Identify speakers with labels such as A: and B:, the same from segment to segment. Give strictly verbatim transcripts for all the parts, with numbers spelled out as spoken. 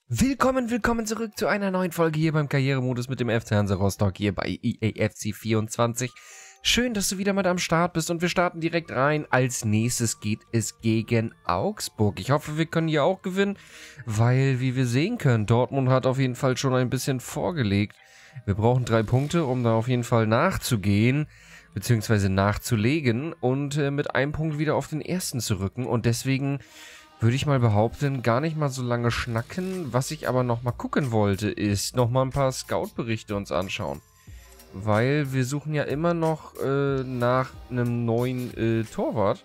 A: Willkommen, willkommen zurück zu einer neuen Folge hier beim Karrieremodus mit dem F C Hansa Rostock hier bei E A F C vierundzwanzig. Schön, dass du wieder mit am Start bist und wir starten direkt rein. Als nächstes geht es gegen Augsburg. Ich hoffe, wir können hier auch gewinnen, weil, wie wir sehen können, Dortmund hat auf jeden Fall schon ein bisschen vorgelegt. Wir brauchen drei Punkte, um da auf jeden Fall nachzugehen, beziehungsweise nachzulegen und äh, mit einem Punkt wieder auf den ersten zu rücken. Und deswegen würde ich mal behaupten, gar nicht mal so lange schnacken. Was ich aber noch mal gucken wollte, ist noch mal ein paar Scout-Berichte uns anschauen. Weil wir suchen ja immer noch äh, nach einem neuen äh, Torwart.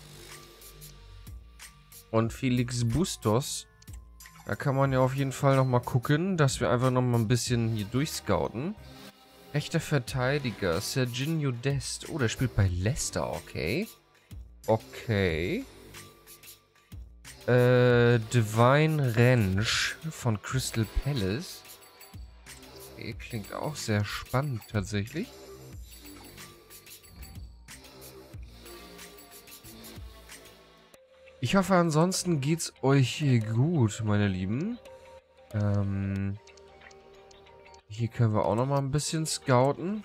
A: Und Felix Bustos, da kann man ja auf jeden Fall noch mal gucken, dass wir einfach noch mal ein bisschen hier durchscouten. Rechter Verteidiger, Serginho Dest. Oh, der spielt bei Leicester, okay. Okay. Äh, Divine Rentsch von Crystal Palace. Okay, klingt auch sehr spannend tatsächlich. Ich hoffe, ansonsten geht's euch gut, meine Lieben. Ähm, hier können wir auch noch mal ein bisschen scouten.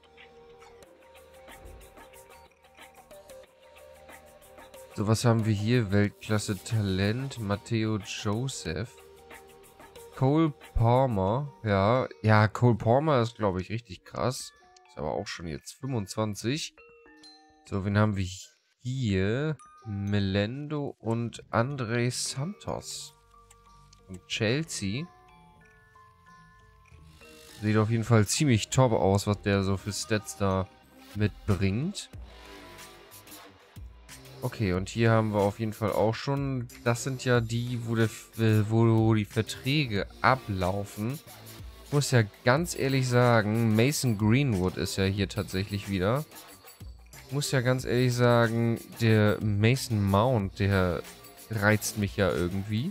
A: So, was haben wir hier? Weltklasse-Talent, Matteo Joseph. Cole Palmer, ja. Ja, Cole Palmer ist, glaube ich, richtig krass. Ist aber auch schon jetzt fünfundzwanzig. So, wen haben wir hier? Melendo und André Santos. Und Chelsea. Sieht auf jeden Fall ziemlich top aus, was der so für Stats da mitbringt. Okay, und hier haben wir auf jeden Fall auch schon, das sind ja die, wo, der, wo die Verträge ablaufen. Ich muss ja ganz ehrlich sagen, Mason Greenwood ist ja hier tatsächlich wieder. Ich muss ja ganz ehrlich sagen, der Mason Mount, der reizt mich ja irgendwie.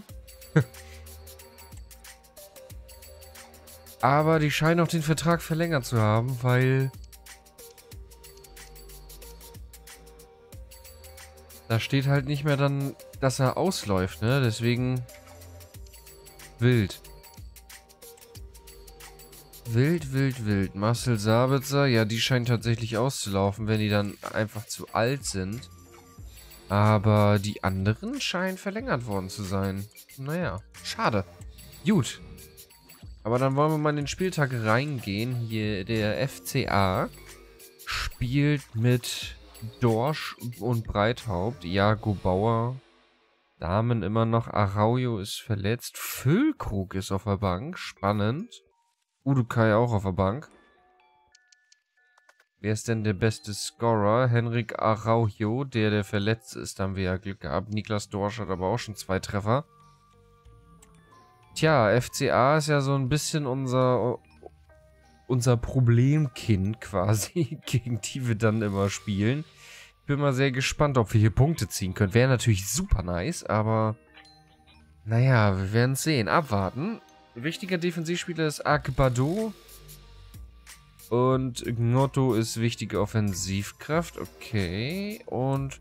A: Aber die scheinen auch den Vertrag verlängert zu haben, weil da steht halt nicht mehr dann, dass er ausläuft, ne? Deswegen wild. Wild, wild, wild. Marcel Sabitzer, ja, die scheinen tatsächlich auszulaufen, wenn die dann einfach zu alt sind. Aber die anderen scheinen verlängert worden zu sein. Naja, schade. Gut. Aber dann wollen wir mal in den Spieltag reingehen. Hier der F C A spielt mit Dorsch und Breithaupt, Iago Bauer, Damen immer noch, Araujo ist verletzt, Füllkrug ist auf der Bank, spannend. Udukai auch auf der Bank. Wer ist denn der beste Scorer? Henrik Araujo, der der verletzt ist, da haben wir ja Glück gehabt. Niklas Dorsch hat aber auch schon zwei Treffer. Tja, F C A ist ja so ein bisschen unser unser Problemkind quasi, gegen die wir dann immer spielen. Ich bin mal sehr gespannt, ob wir hier Punkte ziehen können. Wäre natürlich super nice, aber naja, wir werden es sehen. Abwarten. Wichtiger Defensivspieler ist Akbado. Und Gnotto ist wichtige Offensivkraft. Okay, und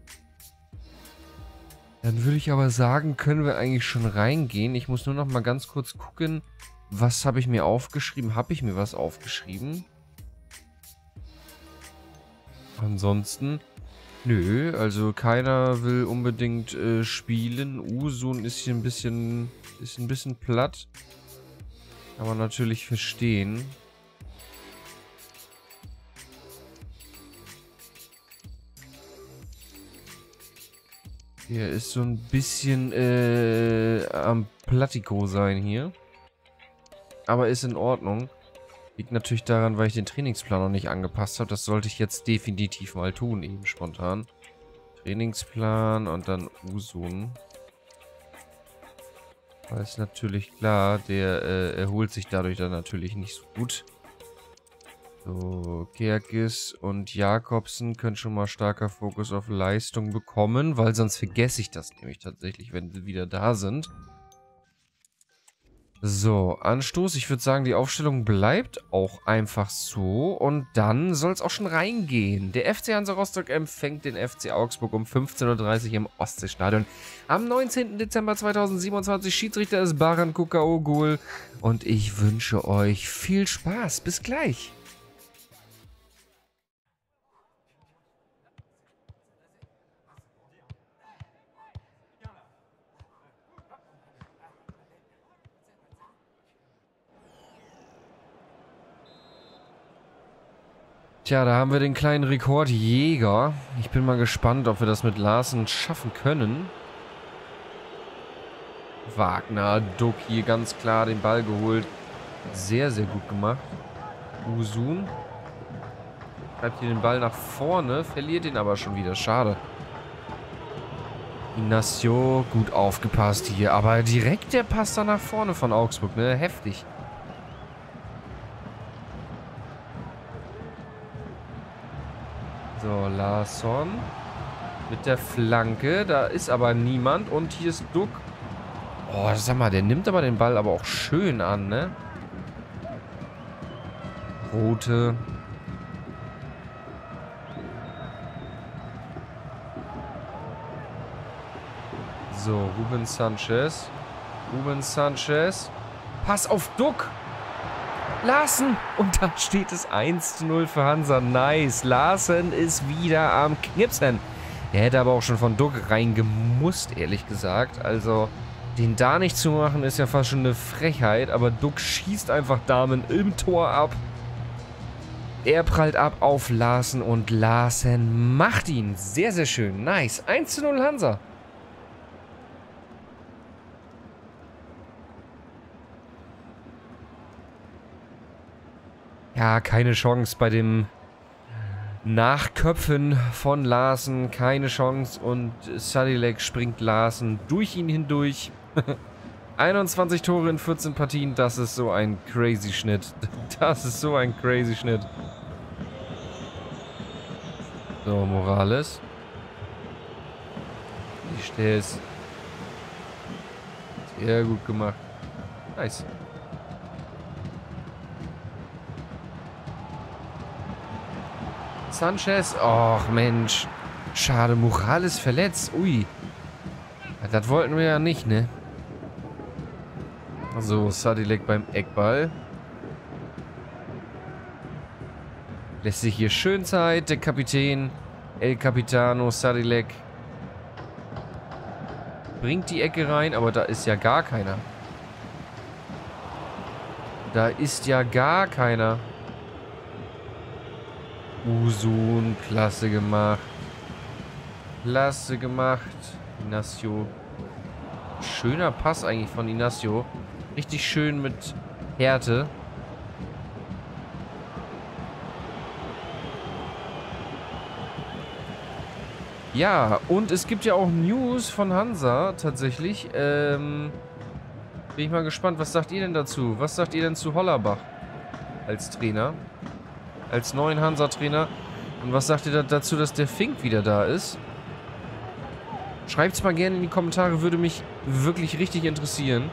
A: dann würde ich aber sagen, können wir eigentlich schon reingehen. Ich muss nur noch mal ganz kurz gucken, was habe ich mir aufgeschrieben? Habe ich mir was aufgeschrieben? Ansonsten, nö, also keiner will unbedingt äh, spielen. Usun ist hier ein bisschen, ist ein bisschen platt. Kann man natürlich verstehen. Der ist so ein bisschen äh, am Plattiko sein hier. Aber ist in Ordnung. Liegt natürlich daran, weil ich den Trainingsplan noch nicht angepasst habe. Das sollte ich jetzt definitiv mal tun, eben spontan. Trainingsplan und dann Usun. Weil ist natürlich klar, der äh, erholt sich dadurch dann natürlich nicht so gut. So, Kerkis und Jakobsen können schon mal starker Fokus auf Leistung bekommen, weil sonst vergesse ich das nämlich tatsächlich, wenn sie wieder da sind. So, Anstoß. Ich würde sagen, die Aufstellung bleibt auch einfach so. Und dann soll es auch schon reingehen. Der F C Hansa Rostock empfängt den F C Augsburg um fünfzehn Uhr dreißig im Ostseestadion. Am neunzehnten Dezember zweitausendsiebenundzwanzig. Schiedsrichter ist Baran Kukaogul. Und ich wünsche euch viel Spaß. Bis gleich. Tja, da haben wir den kleinen Rekordjäger. Ich bin mal gespannt, ob wir das mit Larsen schaffen können. Wagner, Duck hier ganz klar den Ball geholt. Sehr, sehr gut gemacht. Usun treibt hier den Ball nach vorne, verliert ihn aber schon wieder. Schade. Ignacio, gut aufgepasst hier. Aber direkt der Pass da nach vorne von Augsburg, ne? Heftig. So, Larsson mit der Flanke. Da ist aber niemand. Und hier ist Duck. Oh, sag mal, der nimmt aber den Ball aber auch schön an, ne? Rote. So, Ruben Sanchez. Ruben Sanchez. Pass auf Duck. Larsen. Und da steht es eins zu null für Hansa. Nice. Larsen ist wieder am Knipsen. Der hätte aber auch schon von Duck reingemusst, ehrlich gesagt. Also, den da nicht zu machen, ist ja fast schon eine Frechheit. Aber Duck schießt einfach Damen im Tor ab. Er prallt ab auf Larsen und Larsen macht ihn. Sehr, sehr schön. Nice. eins zu null Hansa. Ja, keine Chance bei dem Nachköpfen von Larsen. Keine Chance. Und Sadilek springt Larsen durch ihn hindurch. einundzwanzig Tore in vierzehn Partien. Das ist so ein crazy Schnitt. Das ist so ein crazy Schnitt. So, Morales. Die stell's. Sehr gut gemacht. Nice. Sanchez. Och, Mensch. Schade, Morales verletzt. Ui. Das wollten wir ja nicht, ne? So, Sadilek beim Eckball. Lässt sich hier schön Zeit. Der Kapitän. El Capitano Sadilek. Bringt die Ecke rein, aber da ist ja gar keiner. Da ist ja gar keiner. Usun, klasse gemacht. Klasse gemacht. Ignacio. Schöner Pass eigentlich von Ignacio. Richtig schön mit Härte. Ja, und es gibt ja auch News von Hansa tatsächlich. Ähm, bin ich mal gespannt. Was sagt ihr denn dazu? Was sagt ihr denn zu Hollerbach als Trainer? Als neuen Hansa-Trainer. Und was sagt ihr da dazu, dass der Fink wieder da ist? Schreibt's mal gerne in die Kommentare, würde mich wirklich richtig interessieren.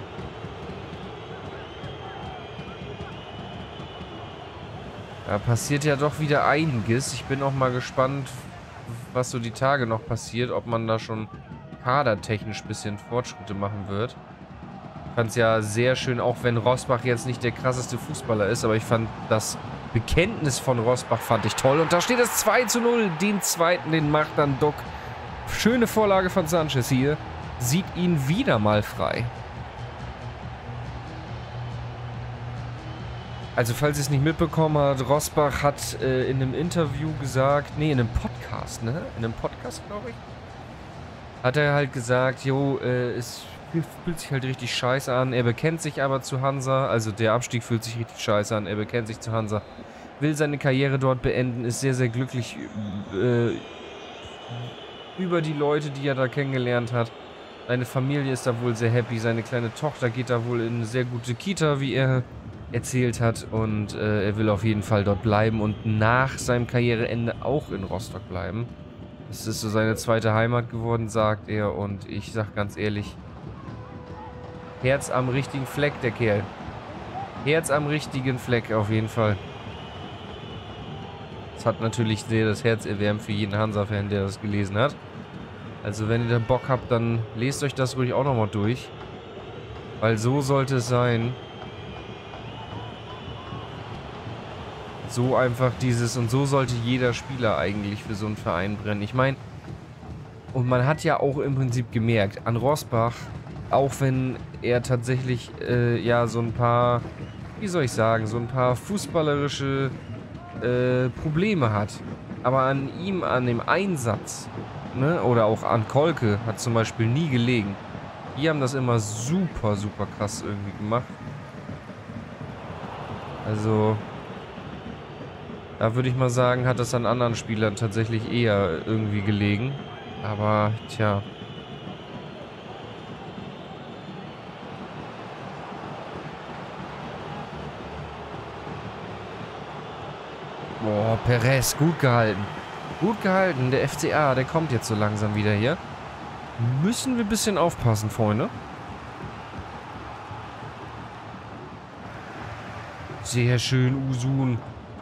A: Da passiert ja doch wieder einiges. Ich bin auch mal gespannt, was so die Tage noch passiert. Ob man da schon kadertechnisch ein bisschen Fortschritte machen wird. Ich fand es ja sehr schön, auch wenn Rosbach jetzt nicht der krasseste Fußballer ist. Aber ich fand das Bekenntnis von Rosbach fand ich toll. Und da steht es zwei zu null. Den zweiten, den macht dann Duck. Schöne Vorlage von Sanchez hier. Sieht ihn wieder mal frei. Also falls ihr es nicht mitbekommen habt, Rosbach hat äh, in einem Interview gesagt, nee, in einem Podcast, ne? In einem Podcast, glaube ich. Hat er halt gesagt, jo, äh, es fühlt sich halt richtig scheiße an. Er bekennt sich aber zu Hansa, also der Abstieg fühlt sich richtig scheiße an. Er bekennt sich zu Hansa, will seine Karriere dort beenden, ist sehr, sehr glücklich äh, über die Leute, die er da kennengelernt hat. Seine Familie ist da wohl sehr happy, seine kleine Tochter geht da wohl in eine sehr gute Kita, wie er erzählt hat. Und äh, er will auf jeden Fall dort bleiben und nach seinem Karriereende auch in Rostock bleiben. Das ist so seine zweite Heimat geworden, sagt er. Und ich sag ganz ehrlich, Herz am richtigen Fleck, der Kerl. Herz am richtigen Fleck, auf jeden Fall. Das hat natürlich sehr das Herz erwärmt für jeden Hansa-Fan, der das gelesen hat. Also wenn ihr da Bock habt, dann lest euch das ruhig auch nochmal durch. Weil so sollte es sein. So einfach dieses, und so sollte jeder Spieler eigentlich für so einen Verein brennen. Ich meine, und man hat ja auch im Prinzip gemerkt, an Rosbach, auch wenn er tatsächlich, äh, ja, so ein paar, wie soll ich sagen, so ein paar fußballerische äh, Probleme hat. Aber an ihm, an dem Einsatz, ne, oder auch an Kolke, hat zum Beispiel nie gelegen. Die haben das immer super, super krass irgendwie gemacht. Also, da würde ich mal sagen, hat das an anderen Spielern tatsächlich eher irgendwie gelegen. Aber, tja. Boah, Perez, gut gehalten. Gut gehalten. Der F C A, der kommt jetzt so langsam wieder hier. Müssen wir ein bisschen aufpassen, Freunde. Sehr schön, Usun.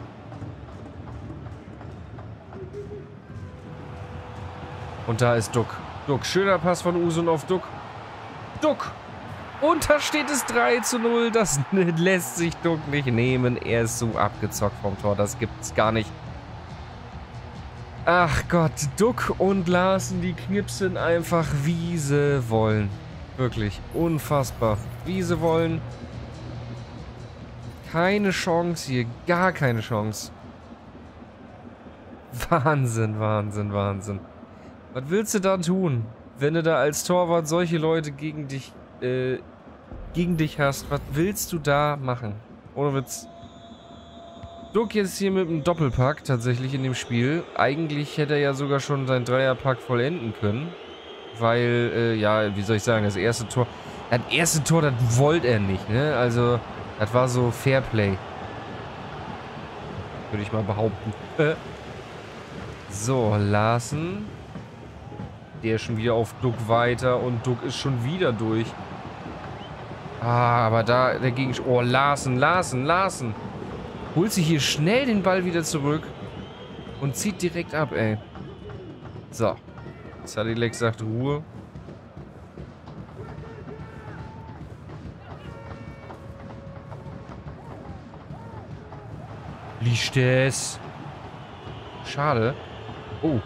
A: Und da ist Duck. Duck, schöner Pass von Usun auf Duck. Duck! Und da steht es drei zu null. Das lässt sich Duck nicht nehmen. Er ist so abgezockt vom Tor. Das gibt's gar nicht. Ach Gott, Duck und Larsen, die knipsen einfach, wie sie wollen. Wirklich, unfassbar. Wie sie wollen. Keine Chance hier. Gar keine Chance. Wahnsinn, Wahnsinn, Wahnsinn. Was willst du da tun, wenn du da als Torwart solche Leute gegen dich, äh, gegen dich hast? Was willst du da machen? Ohne Witz. Duck jetzt hier mit einem Doppelpack tatsächlich in dem Spiel. Eigentlich hätte er ja sogar schon seinen Dreierpack vollenden können. Weil, äh, ja, wie soll ich sagen, das erste Tor... Das erste Tor, das wollte er nicht, ne? Also, das war so Fairplay. Würde ich mal behaupten. So, Larsen. Der ist schon wieder auf Duck weiter und Duck ist schon wieder durch. Ah, aber da dagegen... Oh, Larsen, Larsen, Larsen. Holt sich hier schnell den Ball wieder zurück und zieht direkt ab, ey. So. Sadilek sagt Ruhe. Liegt es. Schade. Oh.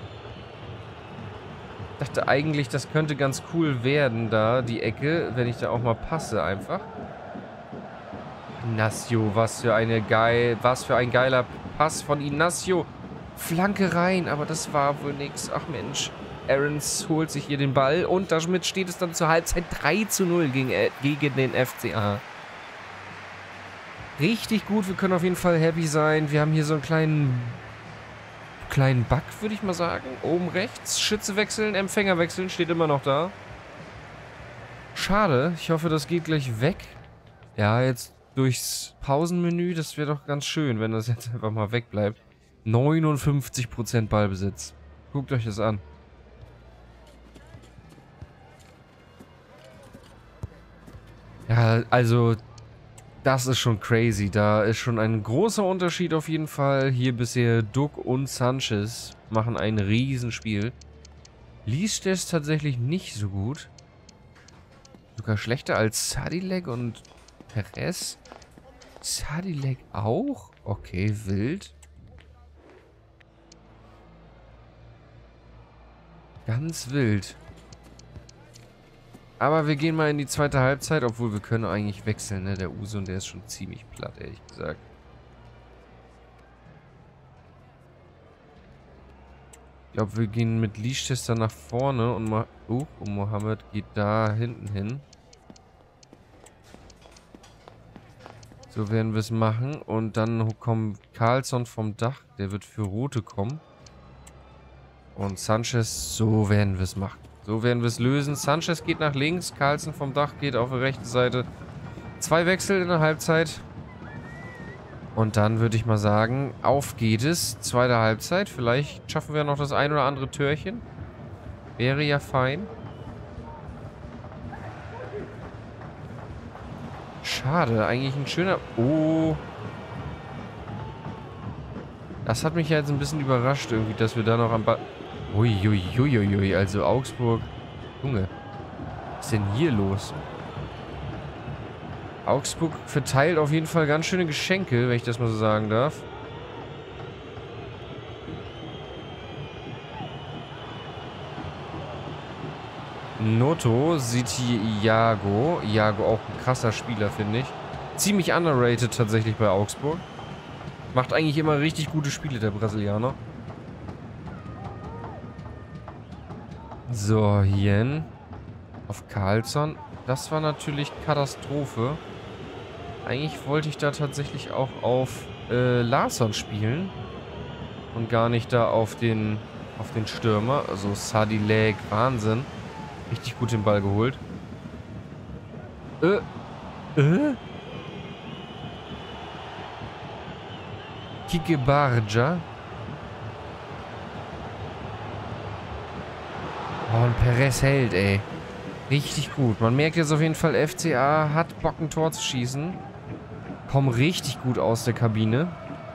A: Ich dachte eigentlich, das könnte ganz cool werden, da, die Ecke, wenn ich da auch mal passe, einfach. Ignacio, was für eine geil, was für ein geiler Pass von Ignacio. Flanke rein, aber das war wohl nix. Ach Mensch. Aarons holt sich hier den Ball und damit steht es dann zur Halbzeit drei zu null gegen, äh, gegen den F C A. Richtig gut, wir können auf jeden Fall happy sein. Wir haben hier so einen kleinen... kleinen Bug, würde ich mal sagen. Oben rechts. Schütze wechseln, Empfänger wechseln. Steht immer noch da. Schade. Ich hoffe, das geht gleich weg. Ja, jetzt durchs Pausenmenü. Das wäre doch ganz schön, wenn das jetzt einfach mal wegbleibt. neunundfünfzig Prozent Ballbesitz. Guckt euch das an. Ja, also... Das ist schon crazy. Da ist schon ein großer Unterschied auf jeden Fall. Hier bisher Duck und Sanchez machen ein Riesenspiel. Liest es tatsächlich nicht so gut. Sogar schlechter als Sadilek und Perez. Sadilek auch? Okay, wild. Ganz wild. Aber wir gehen mal in die zweite Halbzeit, obwohl wir können eigentlich wechseln, ne? Der Usun, der ist schon ziemlich platt, ehrlich gesagt. Ich glaube, wir gehen mit Liechtenstein nach vorne und, Ma uh, und Mohammed geht da hinten hin. So werden wir es machen. Und dann kommt Carlson vom Dach. Der wird für Rote kommen. Und Sanchez, so werden wir es machen. So werden wir es lösen. Sanchez geht nach links. Carlson vom Dach geht auf die rechte Seite. Zwei Wechsel in der Halbzeit. Und dann würde ich mal sagen, auf geht es. Zweite Halbzeit. Vielleicht schaffen wir noch das ein oder andere Türchen. Wäre ja fein. Schade, eigentlich ein schöner... Oh. Das hat mich ja jetzt ein bisschen überrascht irgendwie, dass wir da noch am Ball... Uiuiuiui, also Augsburg... Junge, was ist denn hier los? Augsburg verteilt auf jeden Fall ganz schöne Geschenke, wenn ich das mal so sagen darf. Noto sieht hier Iago. Iago auch ein krasser Spieler, finde ich. Ziemlich underrated tatsächlich bei Augsburg. Macht eigentlich immer richtig gute Spiele, der Brasilianer. So, Jen. Auf Carlsson. Das war natürlich Katastrophe. Eigentlich wollte ich da tatsächlich auch auf äh, Larsson spielen. Und gar nicht da auf den, auf den Stürmer. Also Sadilek, Wahnsinn. Richtig gut den Ball geholt. Äh. Äh? Kike Barja. Oh, und Perez hält, ey. Richtig gut. Man merkt jetzt auf jeden Fall, F C A hat Bock, ein Tor zu schießen. Kommen richtig gut aus der Kabine.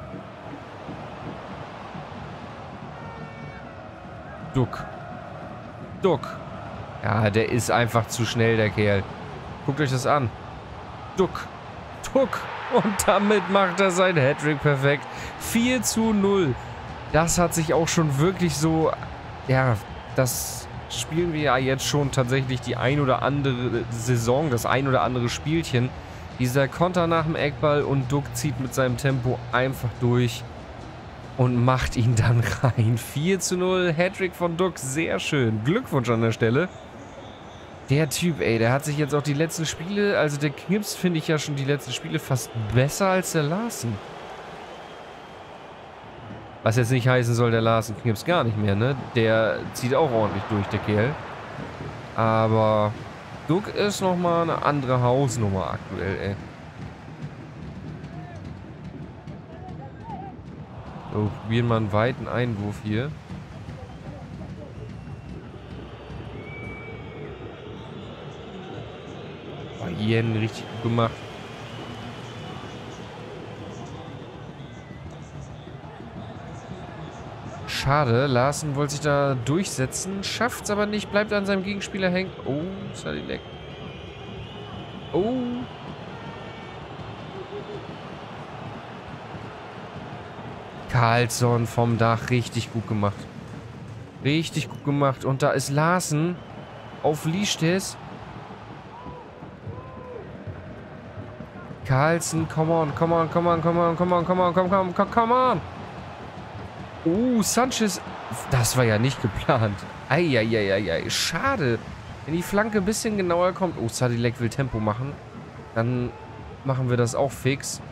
A: Duck. Duck. Ja, der ist einfach zu schnell, der Kerl. Guckt euch das an. Duck. Duck. Und damit macht er sein Hattrick perfekt. vier zu null. Das hat sich auch schon wirklich so... Ja, das spielen wir ja jetzt schon tatsächlich die ein oder andere Saison, das ein oder andere Spielchen. Dieser Konter nach dem Eckball und Duck zieht mit seinem Tempo einfach durch und macht ihn dann rein. vier zu null, Hattrick von Duck, sehr schön. Glückwunsch an der Stelle. Der Typ, ey, der hat sich jetzt auch die letzten Spiele, also der Knips finde ich ja schon die letzten Spiele fast besser als der Larsen. Was jetzt nicht heißen soll, der Larsen Knips gar nicht mehr, ne? Der zieht auch ordentlich durch, der Kerl. Aber Duck ist nochmal eine andere Hausnummer aktuell, ey. So, probieren wir einen weiten Einwurf hier. Oh, Jen, richtig gut gemacht. Schade, Larsen wollte sich da durchsetzen, schafft's aber nicht, bleibt an seinem Gegenspieler hängen. Oh, Sadilek. Oh. Carlsson vom Dach, richtig gut gemacht. Richtig gut gemacht. Und da ist Larsen auf Liestes. Carlsson, come on, come on, come on, come on, come on, come on, come on, come on, come on. Oh, Sanchez. Das war ja nicht geplant. Eieieiei. Schade. Wenn die Flanke ein bisschen genauer kommt. Oh, Sadilek will Tempo machen. Dann machen wir das auch fix.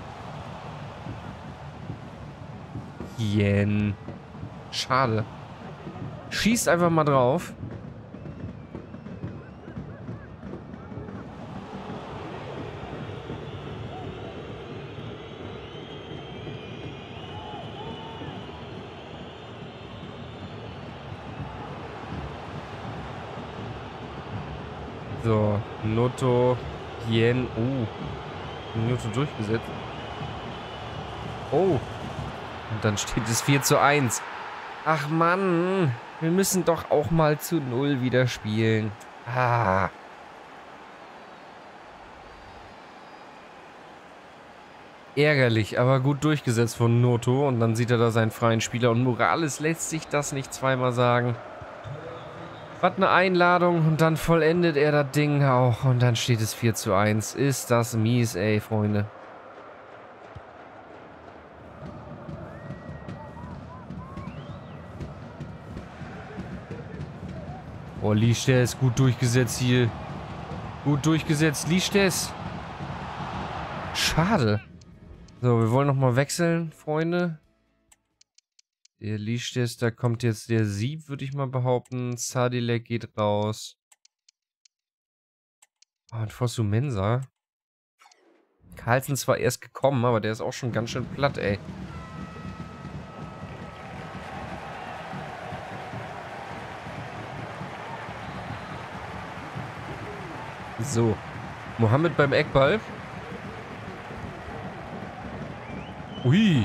A: Jen. Schade. Schießt einfach mal drauf. So, Noto, Jen, oh, Noto durchgesetzt. Oh, und dann steht es vier zu eins. Ach Mann, wir müssen doch auch mal zu null wieder spielen. Ah. Ärgerlich, aber gut durchgesetzt von Noto. Und dann sieht er da seinen freien Spieler. Und Morales lässt sich das nicht zweimal sagen. Was eine Einladung und dann vollendet er das Ding auch und dann steht es vier zu eins. Ist das mies, ey, Freunde. Oh, Liestes, gut durchgesetzt hier. Gut durchgesetzt, Liestes. Schade. So, wir wollen nochmal wechseln, Freunde. Der Liestes, da kommt jetzt der Sieb, würde ich mal behaupten. Sadilek geht raus. Oh, und Fosu Mensah. Carlsen zwar erst gekommen, aber der ist auch schon ganz schön platt, ey. So. Mohammed beim Eckball. Ui.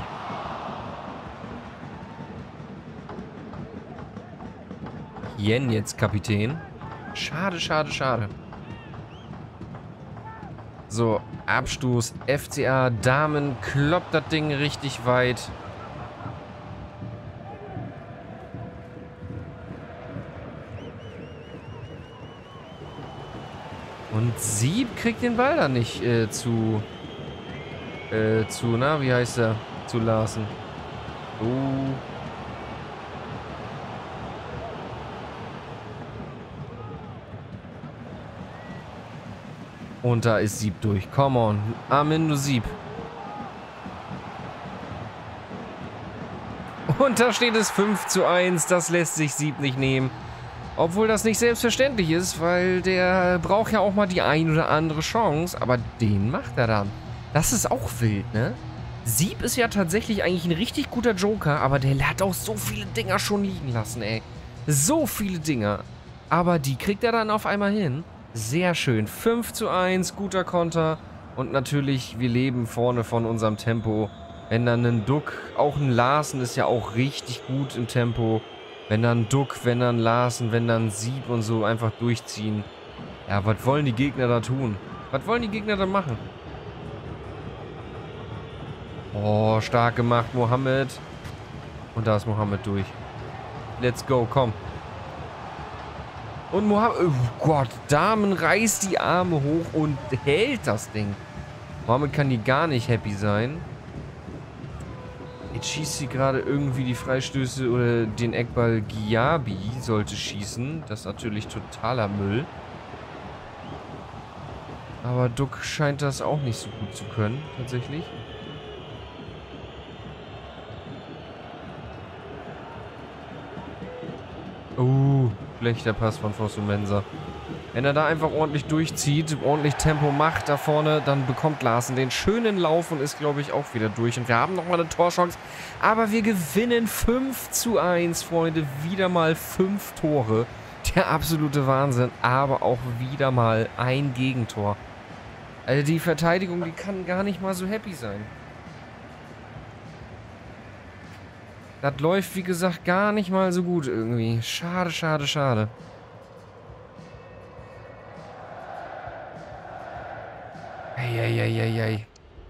A: Jen jetzt Kapitän. Schade, schade, schade. So, Abstoß. F C A Damen kloppt das Ding richtig weit. Und Sieb kriegt den Ball da nicht äh, zu... Äh, zu, na, wie heißt er? Zu Larsen. Oh. Und da ist Sieb durch. Come on. Armindo Sieb. Und da steht es fünf zu eins. Das lässt sich Sieb nicht nehmen. Obwohl das nicht selbstverständlich ist, weil der braucht ja auch mal die ein oder andere Chance. Aber den macht er dann. Das ist auch wild, ne? Sieb ist ja tatsächlich eigentlich ein richtig guter Joker, aber der hat auch so viele Dinger schon liegen lassen, ey. So viele Dinger. Aber die kriegt er dann auf einmal hin. Sehr schön. fünf zu eins, guter Konter. Und natürlich, wir leben vorne von unserem Tempo. Wenn dann ein Duck, auch ein Larsen ist ja auch richtig gut im Tempo. Wenn dann Duck, wenn dann Larsen, wenn dann Sieb und so einfach durchziehen. Ja, was wollen die Gegner da tun? Was wollen die Gegner da machen? Oh, stark gemacht, Mohammed. Und da ist Mohammed durch. Let's go, komm. Und Mohammed, oh Gott, Damen reißt die Arme hoch und hält das Ding. Mohammed kann die gar nicht happy sein. Jetzt schießt sie gerade irgendwie die Freistöße oder den Eckball. Giabi sollte schießen. Das ist natürlich totaler Müll. Aber Duck scheint das auch nicht so gut zu können, tatsächlich. Oh, schlechter Pass von Fosumensa. Wenn er da einfach ordentlich durchzieht, ordentlich Tempo macht da vorne, dann bekommt Larsen den schönen Lauf und ist, glaube ich, auch wieder durch. Und wir haben nochmal eine Torchance. Aber wir gewinnen fünf zu eins, Freunde. Wieder mal fünf Tore. Der absolute Wahnsinn. Aber auch wieder mal ein Gegentor. Also die Verteidigung, die kann gar nicht mal so happy sein. Das läuft, wie gesagt, gar nicht mal so gut irgendwie. Schade, schade, schade. Eieieiei.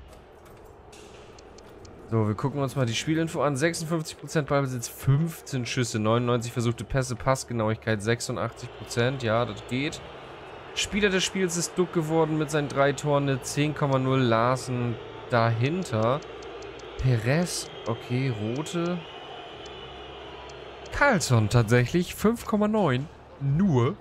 A: So, wir gucken uns mal die Spielinfo an. sechsundfünfzig Prozent Ballbesitz, fünfzehn Schüsse, neunundneunzig versuchte Pässe, Passgenauigkeit sechsundachtzig Prozent. Ja, das geht. Spieler des Spiels ist Duck geworden mit seinen drei Toren, eine zehn Komma null. Larsen dahinter. Perez, okay, rote. Carlson tatsächlich, fünf Komma neun. Nur.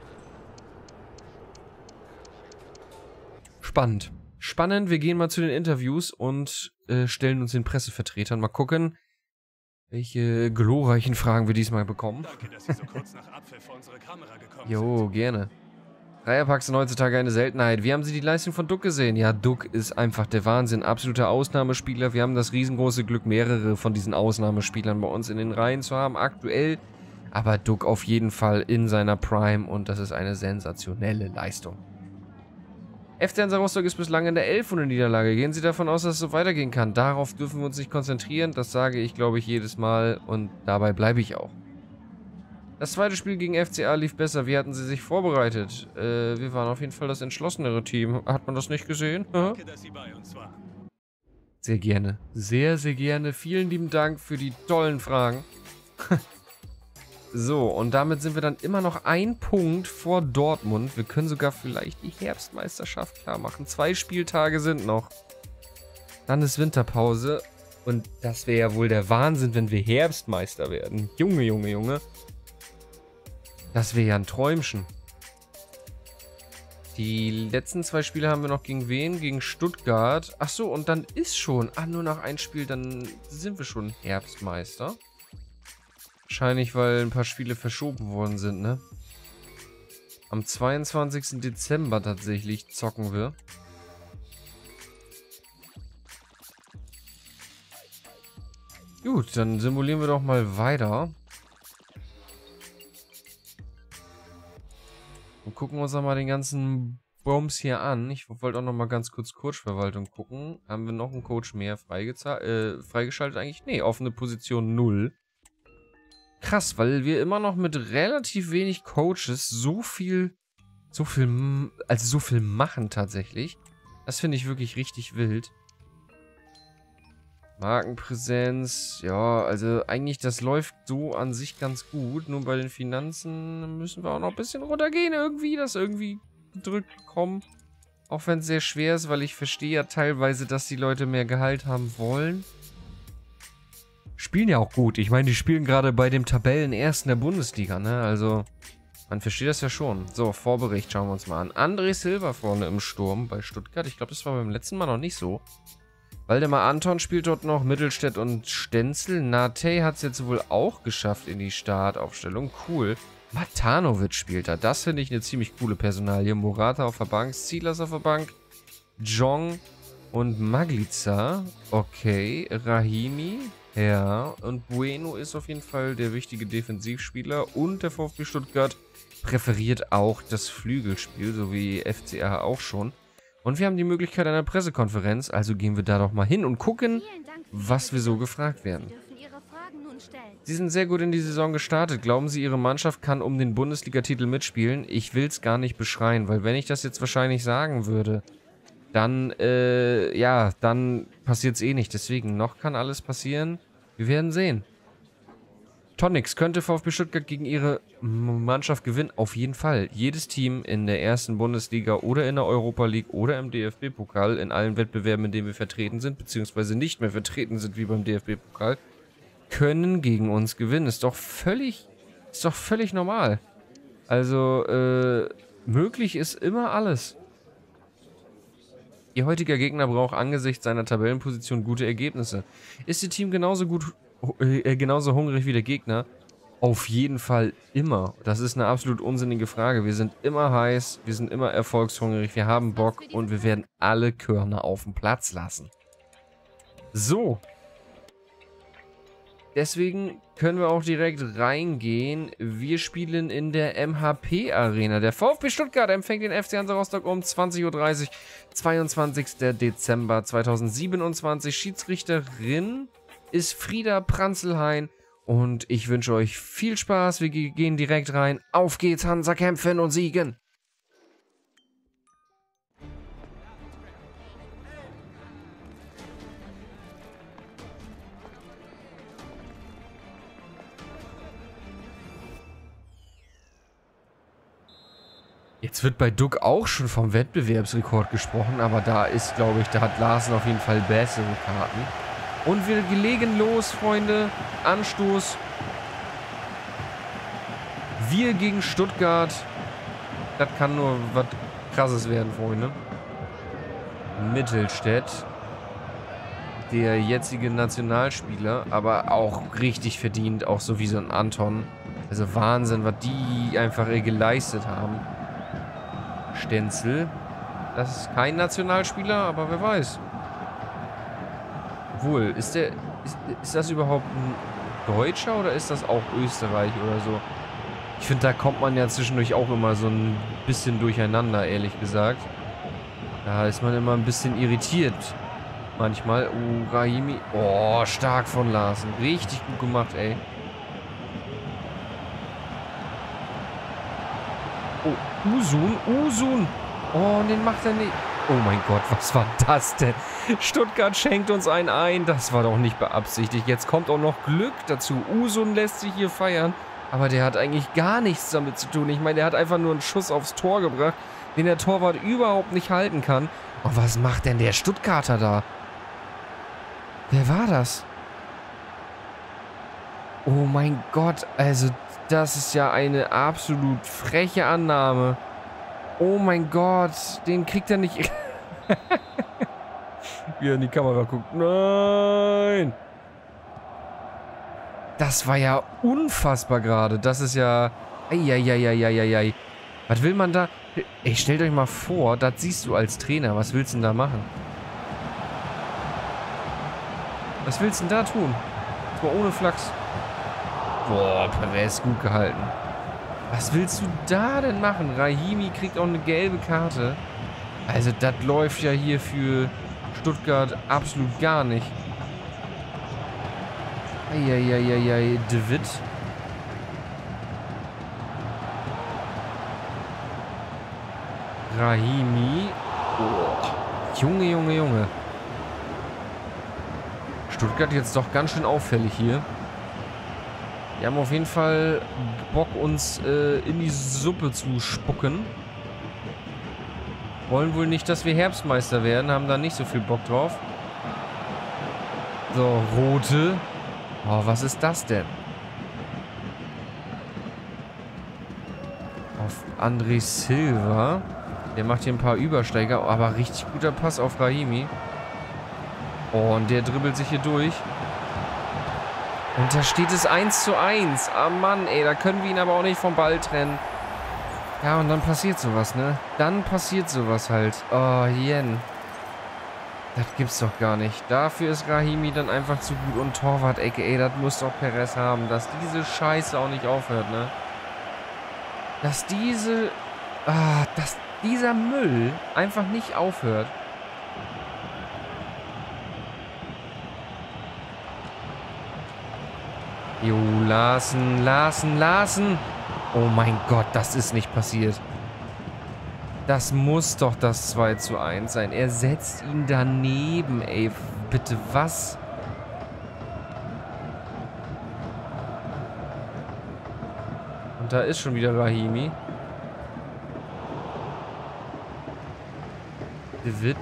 A: Spannend. Spannend, wir gehen mal zu den Interviews und äh, stellen uns den Pressevertretern. Mal gucken, welche glorreichen Fragen wir diesmal bekommen. Danke, dass Sie so kurz nach Abpfiff vor unsere Kamera gekommen jo, sind. Gerne. Dreierpacks sind heutzutage eine Seltenheit. Wie haben Sie die Leistung von Duck gesehen? Ja, Duck ist einfach der Wahnsinn. Absoluter Ausnahmespieler. Wir haben das riesengroße Glück, mehrere von diesen Ausnahmespielern bei uns in den Reihen zu haben. Aktuell. Aber Duck auf jeden Fall in seiner Prime. Und das ist eine sensationelle Leistung. F C Hansa Rostock ist bislang in der elf ohne Niederlage. Gehen Sie davon aus, dass es so weitergehen kann? Darauf dürfen wir uns nicht konzentrieren. Das sage ich, glaube ich, jedes Mal. Und dabei bleibe ich auch. Das zweite Spiel gegen F C A lief besser. Wie hatten Sie sich vorbereitet? Äh, wir waren auf jeden Fall das entschlossenere Team. Hat man das nicht gesehen? Danke, dass Sie bei uns waren. Sehr gerne. Sehr, sehr gerne. Vielen lieben Dank für die tollen Fragen. So, und damit sind wir dann immer noch ein Punkt vor Dortmund. Wir können sogar vielleicht die Herbstmeisterschaft klar machen. Zwei Spieltage sind noch. Dann ist Winterpause. Und das wäre ja wohl der Wahnsinn, wenn wir Herbstmeister werden. Junge, Junge, Junge. Das wäre ja ein Träumchen. Die letzten zwei Spiele haben wir noch gegen wen? Gegen Stuttgart. Ach so, und dann ist schon. Ah, nur noch ein Spiel, dann sind wir schon Herbstmeister. Wahrscheinlich, weil ein paar Spiele verschoben worden sind, ne? Am zweiundzwanzigsten Dezember tatsächlich zocken wir. Gut, dann simulieren wir doch mal weiter. Und gucken uns dann mal den ganzen Bums hier an. Ich wollte auch noch mal ganz kurz Coachverwaltung gucken. Haben wir noch einen Coach mehr äh, freigeschaltet eigentlich? Nee, offene Position null. Krass, weil wir immer noch mit relativ wenig Coaches so viel, so viel, also so viel machen tatsächlich. Das finde ich wirklich richtig wild. Markenpräsenz, ja, also eigentlich das läuft so an sich ganz gut. Nur bei den Finanzen müssen wir auch noch ein bisschen runtergehen irgendwie, das irgendwie gedrückt bekommen. Auch wenn es sehr schwer ist, weil ich verstehe ja teilweise, dass die Leute mehr Gehalt haben wollen. Spielen ja auch gut. Ich meine, die spielen gerade bei dem Tabellenersten der Bundesliga, ne? Also, man versteht das ja schon. So, Vorbericht schauen wir uns mal an. André Silva vorne im Sturm bei Stuttgart. Ich glaube, das war beim letzten Mal noch nicht so. Waldemar Anton spielt dort noch, Mittelstädt und Stenzel. Nate hat es jetzt wohl auch geschafft in die Startaufstellung. Cool. Matanovic spielt da. Das finde ich eine ziemlich coole Personalie. Morata auf der Bank, Silas auf der Bank, Jong und Maglica. Okay, Rahimi. Ja, und Bueno ist auf jeden Fall der wichtige Defensivspieler. Und der VfB Stuttgart präferiert auch das Flügelspiel, so wie F C R auch schon. Und wir haben die Möglichkeit einer Pressekonferenz, also gehen wir da doch mal hin und gucken, was wir so gefragt werden. Sie sind sehr gut in die Saison gestartet. Glauben Sie, Ihre Mannschaft kann um den Bundesliga-Titel mitspielen? Ich will es gar nicht beschreien, weil wenn ich das jetzt wahrscheinlich sagen würde, dann, äh, ja, dann passiert es eh nicht. Deswegen, noch kann alles passieren. Wir werden sehen. Tonix, könnte VfB Stuttgart gegen ihre Mannschaft gewinnen? Auf jeden Fall. Jedes Team in der ersten Bundesliga oder in der Europa League oder im D F B-Pokal, in allen Wettbewerben, in denen wir vertreten sind, beziehungsweise nicht mehr vertreten sind wie beim D F B-Pokal, können gegen uns gewinnen. Ist doch völlig, ist doch völlig normal. Also, äh, möglich ist immer alles. Ihr heutiger Gegner braucht angesichts seiner Tabellenposition gute Ergebnisse. Ist Ihr Team genauso gut, äh, genauso hungrig wie der Gegner? Auf jeden Fall immer. Das ist eine absolut unsinnige Frage. Wir sind immer heiß, wir sind immer erfolgshungrig, wir haben Bock und wir werden alle Körner auf dem Platz lassen. So. Deswegen können wir auch direkt reingehen. Wir spielen in der M H P-Arena. Der VfB Stuttgart empfängt den F C Hansa Rostock um zwanzig Uhr dreißig, zweiundzwanzigster Dezember zweitausendsiebenundzwanzig. Schiedsrichterin ist Frieda Pranzelhain. Und ich wünsche euch viel Spaß. Wir gehen direkt rein. Auf geht's, Hansa, kämpfen und siegen! Jetzt wird bei Duck auch schon vom Wettbewerbsrekord gesprochen, aber da ist, glaube ich, da hat Larsen auf jeden Fall bessere Karten. Und wir legen los, Freunde. Anstoß. Wir gegen Stuttgart. Das kann nur was Krasses werden, Freunde. Mittelstädt. Der jetzige Nationalspieler, aber auch richtig verdient, auch so wie so ein Anton. Also Wahnsinn, was die einfach geleistet haben. Stenzel. Das ist kein Nationalspieler, aber wer weiß. Obwohl, ist der. Ist, ist das überhaupt ein Deutscher oder ist das auch Österreich oder so? Ich finde, da kommt man ja zwischendurch auch immer so ein bisschen durcheinander, ehrlich gesagt. Da ist man immer ein bisschen irritiert. Manchmal. Oh, Rahimi. Oh, stark von Larsen. Richtig gut gemacht, ey. Oh, Usun, Usun. Oh, und den macht er nicht. Oh mein Gott, was war das denn? Stuttgart schenkt uns einen ein. Das war doch nicht beabsichtigt. Jetzt kommt auch noch Glück dazu. Usun lässt sich hier feiern. Aber der hat eigentlich gar nichts damit zu tun. Ich meine, der hat einfach nur einen Schuss aufs Tor gebracht, den der Torwart überhaupt nicht halten kann. Und was macht denn der Stuttgarter da? Wer war das? Oh mein Gott, also das ist ja eine absolut freche Annahme. Oh mein Gott, den kriegt er nicht... Wie er in die Kamera guckt. Nein! Das war ja unfassbar gerade. Das ist ja... Eieieiei. Was will man da... Ey, stellt euch mal vor, das siehst du als Trainer. Was willst du denn da machen? Was willst du denn da tun? Das war ohne Flachs. Boah, Perez gut gehalten. Was willst du da denn machen? Rahimi kriegt auch eine gelbe Karte. Also das läuft ja hier für Stuttgart absolut gar nicht. Eieieiei, De Witt. Rahimi. Oh. Junge, Junge, Junge. Stuttgart jetzt doch ganz schön auffällig hier. Die haben auf jeden Fall Bock, uns äh, in die Suppe zu spucken. Wollen wohl nicht, dass wir Herbstmeister werden, haben da nicht so viel Bock drauf. So, rote. Oh, was ist das denn? Auf André Silva. Der macht hier ein paar Übersteiger, aber richtig guter Pass auf Rahimi. Oh, und der dribbelt sich hier durch. Und da steht es eins zu eins. Ah, Mann, ey, da können wir ihn aber auch nicht vom Ball trennen. Ja, und dann passiert sowas, ne? Dann passiert sowas halt. Oh, Jen. Das gibt's doch gar nicht. Dafür ist Rahimi dann einfach zu gut. Und Torwart-Ecke, ey, das muss doch Perez haben. Dass diese Scheiße auch nicht aufhört, ne? Dass diese... Ah, dass dieser Müll einfach nicht aufhört. Jo, Larsen, Larsen, Larsen. Oh mein Gott, das ist nicht passiert. Das muss doch das zwei zu eins sein. Er setzt ihn daneben, ey. Bitte, was? Und da ist schon wieder Rahimi. De Witt.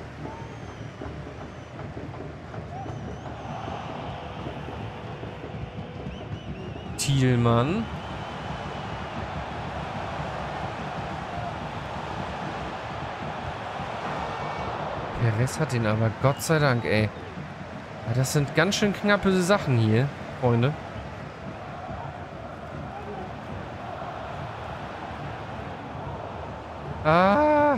A: Thielmann. Perez hat ihn aber, Gott sei Dank, ey. Ja, das sind ganz schön knappe Sachen hier, Freunde. Ah!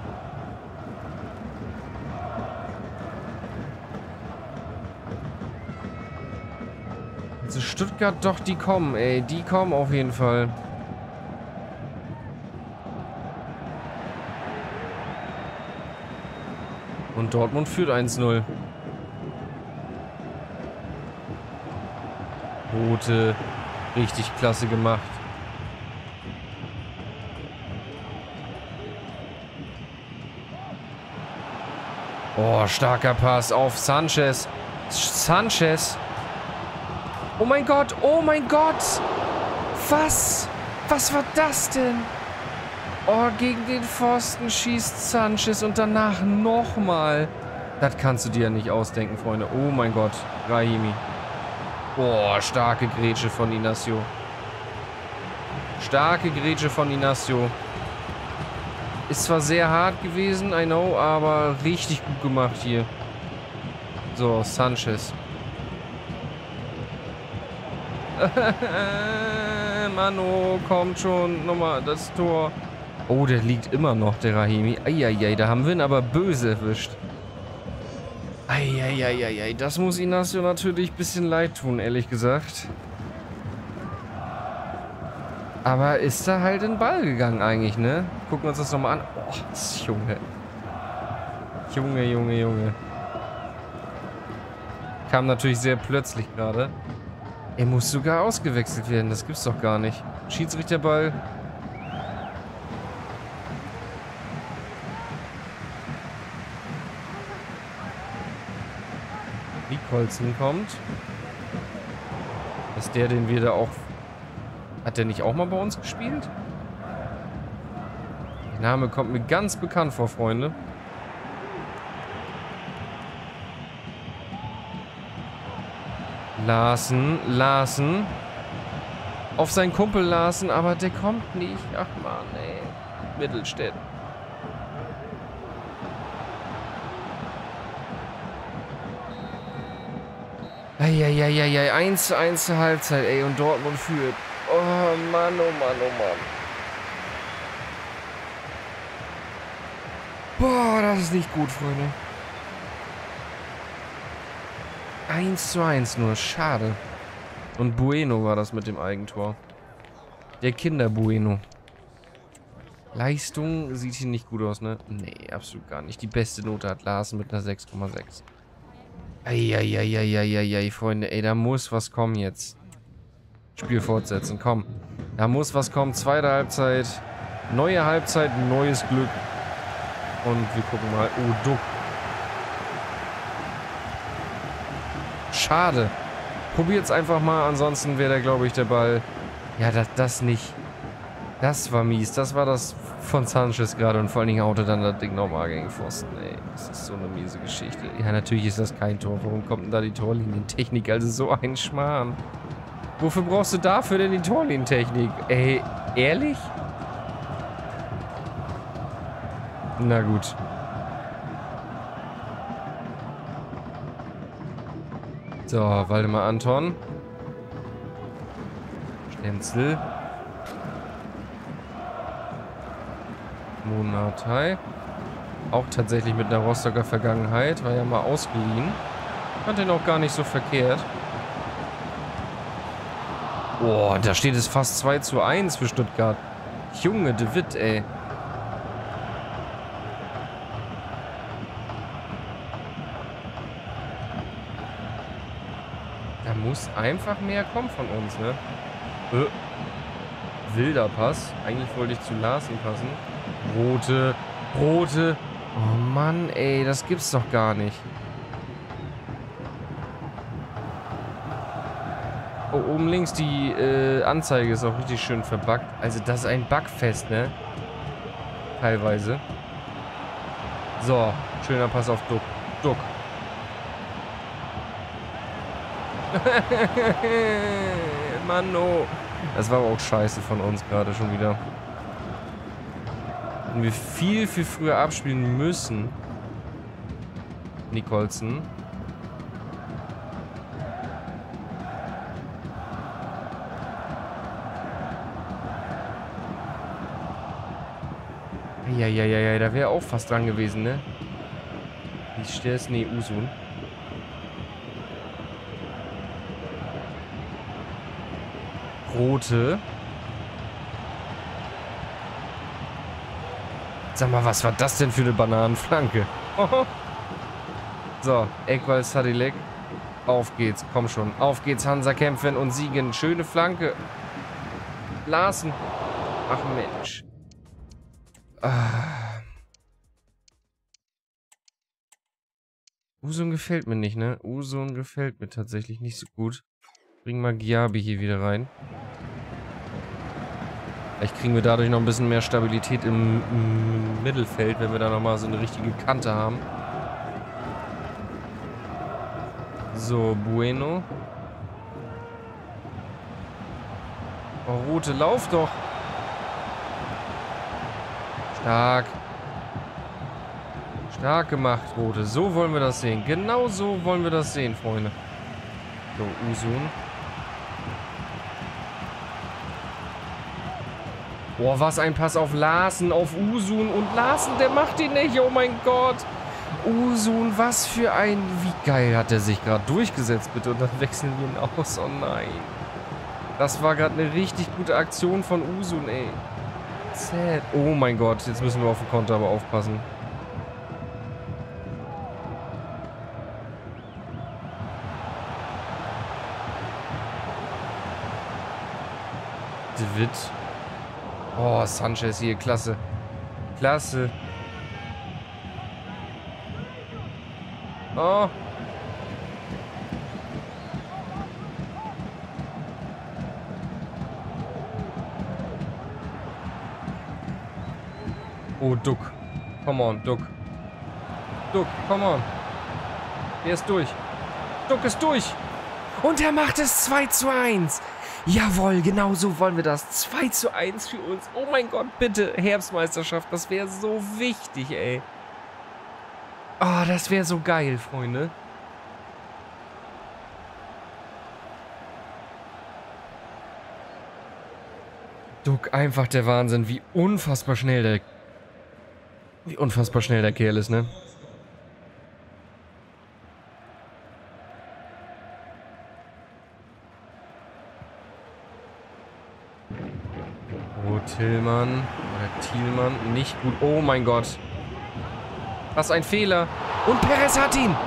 A: Also Stuttgart doch, die kommen, ey. Die kommen auf jeden Fall. Und Dortmund führt eins null. Rote. Richtig klasse gemacht. Oh, starker Pass auf Sanchez. Sanchez. Oh mein Gott, oh mein Gott. Was? Was war das denn? Oh, gegen den Pfosten schießt Sanchez und danach nochmal. Das kannst du dir ja nicht ausdenken, Freunde. Oh mein Gott, Rahimi. Boah, starke Grätsche von Inacio. Starke Grätsche von Inacio. Ist zwar sehr hart gewesen, I know, aber richtig gut gemacht hier. So, Sanchez. Mano, kommt schon. Nochmal das Tor. Oh, der liegt immer noch, der Rahimi. Eieiei, da haben wir ihn aber böse erwischt. Eieiei, das muss Inacio natürlich ein bisschen leid tun, ehrlich gesagt. Aber ist da halt in den Ball gegangen eigentlich, ne? Gucken wir uns das nochmal an. Oh, Junge. Junge, Junge, Junge. Kam natürlich sehr plötzlich gerade. Er muss sogar ausgewechselt werden, das gibt's doch gar nicht. Schiedsrichterball. Nikolsen kommt. Ist der, den wir da auch... Hat der nicht auch mal bei uns gespielt? Der Name kommt mir ganz bekannt vor, Freunde. Larsen, Larsen. Auf seinen Kumpel Larsen, aber der kommt nicht. Ach man, ey. Mittelstädt. Eieieiei, eins zu eins zur Halbzeit, ey, und Dortmund führt. Oh Mann, oh Mann, oh Mann. Boah, das ist nicht gut, Freunde. eins zu eins nur, schade. Und Bueno war das mit dem Eigentor. Der Kinder-Bueno. Leistung sieht hier nicht gut aus, ne? Nee, absolut gar nicht. Die beste Note hat Larsen mit einer sechs Komma sechs. Eieieiei, Freunde, ey, da muss was kommen jetzt. Spiel fortsetzen, komm. Da muss was kommen. Zweite Halbzeit. Neue Halbzeit, neues Glück. Und wir gucken mal. Oh, Duck. Schade. Probiert's einfach mal, ansonsten wäre da, glaube ich, der Ball... Ja, das, das nicht. Das war mies. Das war das von Sanchez gerade und vor allen Dingen haut er dann das Ding nochmal gegen Pfosten, ey. Das ist so eine miese Geschichte. Ja, natürlich ist das kein Tor. Warum kommt denn da die Torlinientechnik? Also so ein Schmarrn. Wofür brauchst du dafür denn die Torlinientechnik? Ey, ehrlich? Na gut. So, Waldemar Anton. Stenzel. Monatai. Auch tatsächlich mit einer Rostocker Vergangenheit. War ja mal ausgeliehen. Fand den auch gar nicht so verkehrt. Boah, da steht es fast zwei zu eins für Stuttgart. Junge, De Witt, ey. Da muss einfach mehr kommen von uns, ne? Äh. Wilder Pass. Eigentlich wollte ich zu Larsen passen. Rote. Rote. Oh Mann, ey. Das gibt's doch gar nicht. Oh, oben links die äh, Anzeige ist auch richtig schön verbuggt. Also das ist ein Bugfest, ne? Teilweise. So. Schöner Pass auf Duck. Duck. Mann, oh. Das war aber auch scheiße von uns gerade schon wieder. Hätten wir viel, viel früher abspielen müssen. Nicholson. Ja, ja, ja, ja, da wäre auch fast dran gewesen, ne? Wie stellst du? Nee, Usun. Rote. Sag mal, was war das denn für eine Bananenflanke? So, Ekwal Sadilek. Auf geht's, komm schon. Auf geht's, Hansa kämpfen und siegen. Schöne Flanke. Larsen. Ach Mensch. Ah. Usun gefällt mir nicht, ne? Usun gefällt mir tatsächlich nicht so gut. Bring mal Giabi hier wieder rein. Vielleicht kriegen wir dadurch noch ein bisschen mehr Stabilität im, im Mittelfeld, wenn wir da nochmal so eine richtige Kante haben. So, Bueno. Oh, Rote, lauf doch. Stark. Stark gemacht, Rote. So wollen wir das sehen. Genau so wollen wir das sehen, Freunde. So, Usun. Boah, was ein Pass auf Larsen, auf Usun. Und Larsen, der macht ihn nicht. Oh mein Gott. Usun, was für ein... Wie geil hat er sich gerade durchgesetzt, bitte. Und dann wechseln wir ihn aus. Oh nein. Das war gerade eine richtig gute Aktion von Usun, ey. Sad. Oh mein Gott, jetzt müssen wir auf den Konter aber aufpassen. De Witt. Oh, Sanchez hier, klasse. Klasse. Oh. Oh, Duck. Come on, Duck. Duck, come on. Er ist durch. Duck ist durch. Und er macht es zwei zu eins. Jawohl, genau so wollen wir das. zwei zu eins für uns. Oh mein Gott, bitte. Herbstmeisterschaft, das wäre so wichtig, ey. Ah, oh, das wäre so geil, Freunde. Duck, einfach der Wahnsinn, wie unfassbar schnell der... Wie unfassbar schnell der Kerl ist, ne? Tillmann oder Thielmann, nicht gut. Oh mein Gott. Was ein Fehler. Und Perez hat ihn.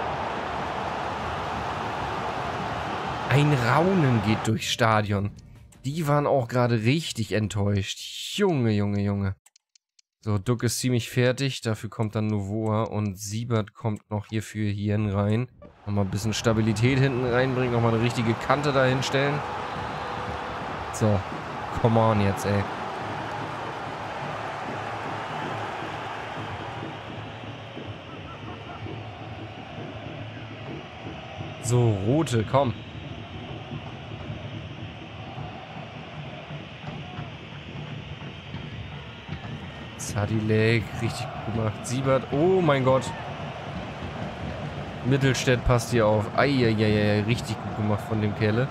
A: Ein Raunen geht durchs Stadion. Die waren auch gerade richtig enttäuscht. Junge, Junge, Junge. So, Duck ist ziemlich fertig. Dafür kommt dann Novoa und Siebert kommt noch hierfür hierhin rein. Nochmal ein bisschen Stabilität hinten reinbringen. Nochmal eine richtige Kante dahin stellen. So, come on jetzt, ey. So, rote, komm. Sadilek, richtig gut gemacht. Siebert, oh mein Gott. Mittelstädt passt hier auf. Eieiei, richtig gut gemacht von dem Kerle.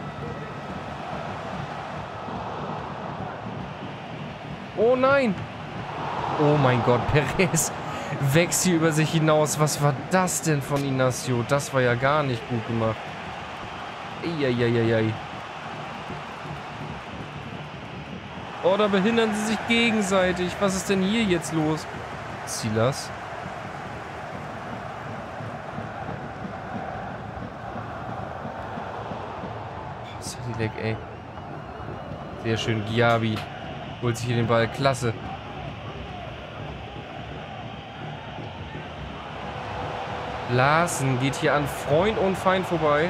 A: Oh nein! Oh mein Gott, Perez wächst hier über sich hinaus. Was war das denn von Ignacio? Das war ja gar nicht gut gemacht. Eieiei. Oh, da behindern sie sich gegenseitig. Was ist denn hier jetzt los? Silas. Sadilek, ey. Sehr schön. Giabi holt sich hier den Ball. Klasse. Larsen geht hier an Freund und Feind vorbei.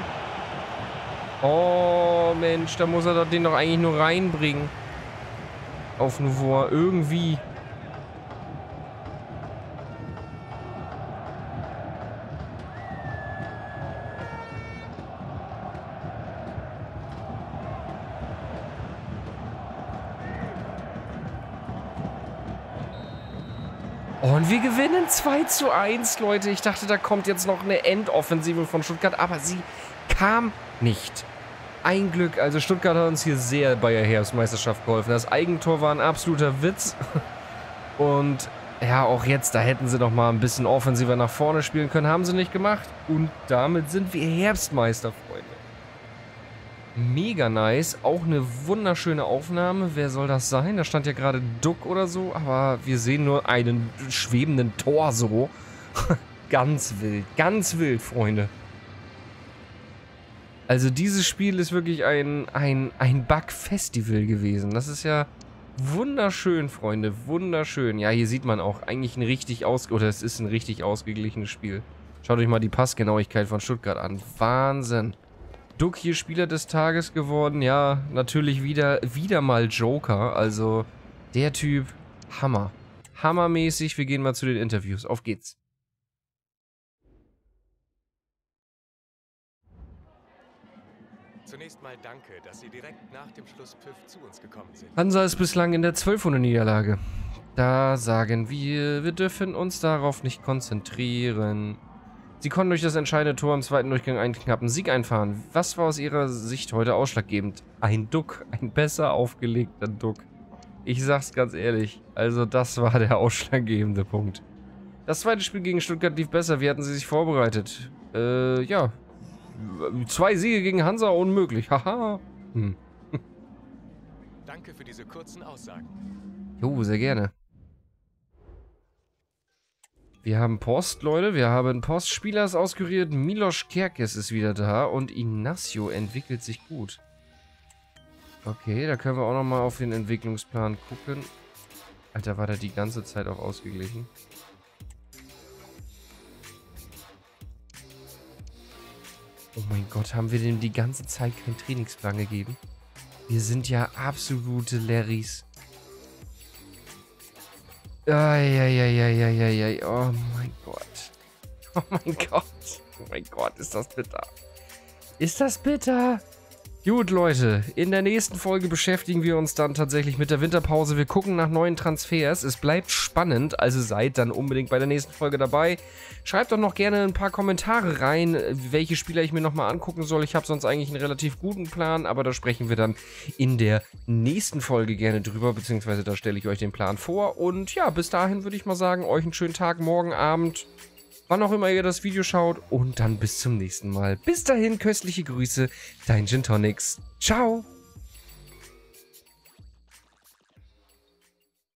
A: Oh, Mensch. Da muss er den doch eigentlich nur reinbringen. Auf Novoa. Irgendwie. Und wir gewinnen zwei zu eins, Leute. Ich dachte, da kommt jetzt noch eine Endoffensive von Stuttgart, aber sie kam nicht. Ein Glück, also Stuttgart hat uns hier sehr bei der Herbstmeisterschaft geholfen. Das Eigentor war ein absoluter Witz. Und ja, auch jetzt, da hätten sie noch mal ein bisschen offensiver nach vorne spielen können. Haben sie nicht gemacht. Und damit sind wir Herbstmeister, Freunde. Mega nice. Auch eine wunderschöne Aufnahme. Wer soll das sein? Da stand ja gerade Duck oder so. Aber wir sehen nur einen schwebenden Torso. Ganz wild. Ganz wild, Freunde. Also dieses Spiel ist wirklich ein, ein, ein Bug-Festival gewesen. Das ist ja wunderschön, Freunde. Wunderschön. Ja, hier sieht man auch eigentlich ein richtig aus... Oder es ist ein richtig ausgeglichenes Spiel. Schaut euch mal die Passgenauigkeit von Stuttgart an. Wahnsinn. Duck hier Spieler des Tages geworden. Ja, natürlich wieder, wieder mal Joker. Also der Typ, Hammer. Hammermäßig. Wir gehen mal zu den Interviews. Auf geht's.
B: Zunächst mal danke, dass Sie direkt nach dem Schlusspfiff zu uns gekommen sind.
A: Hansa ist bislang in der zwölfhundert Niederlage. Da sagen wir, wir dürfen uns darauf nicht konzentrieren. Sie konnten durch das entscheidende Tor im zweiten Durchgang einen knappen Sieg einfahren. Was war aus Ihrer Sicht heute ausschlaggebend? Ein Duck, ein besser aufgelegter Duck. Ich sag's ganz ehrlich, also das war der ausschlaggebende Punkt. Das zweite Spiel gegen Stuttgart lief besser, wie hatten Sie sich vorbereitet? Äh, ja... Zwei Siege gegen Hansa unmöglich. Haha. Hm.
B: Danke für diese kurzen Aussagen.
A: Jo, sehr gerne. Wir haben Post, Leute. Wir haben Post. Spieler ist auskuriert. Milos Kerkez ist wieder da. Und Ignacio entwickelt sich gut. Okay, da können wir auch nochmal auf den Entwicklungsplan gucken. Alter, war der die ganze Zeit auch ausgeglichen? Oh mein Gott, haben wir dem die ganze Zeit keinen Trainingsplan gegeben? Wir sind ja absolute Larrys. Eieieiei, oh mein Gott. Oh mein Gott. Oh mein Gott, ist das bitter. Ist das bitter? Gut, Leute, in der nächsten Folge beschäftigen wir uns dann tatsächlich mit der Winterpause. Wir gucken nach neuen Transfers. Es bleibt spannend, also seid dann unbedingt bei der nächsten Folge dabei. Schreibt doch noch gerne ein paar Kommentare rein, welche Spieler ich mir nochmal angucken soll. Ich habe sonst eigentlich einen relativ guten Plan, aber da sprechen wir dann in der nächsten Folge gerne drüber, beziehungsweise da stelle ich euch den Plan vor. Und ja, bis dahin würde ich mal sagen, euch einen schönen Tag, morgen Abend, wann auch immer ihr das Video schaut, und dann bis zum nächsten Mal. Bis dahin, köstliche Grüße, dein Gin Tonics. Ciao!